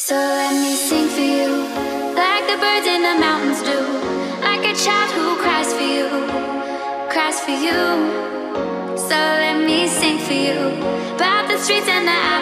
So let me sing for you, like the birds in the mountains do, like a child who cries for you, cries for you. So let me sing for you, about the streets and the alleys,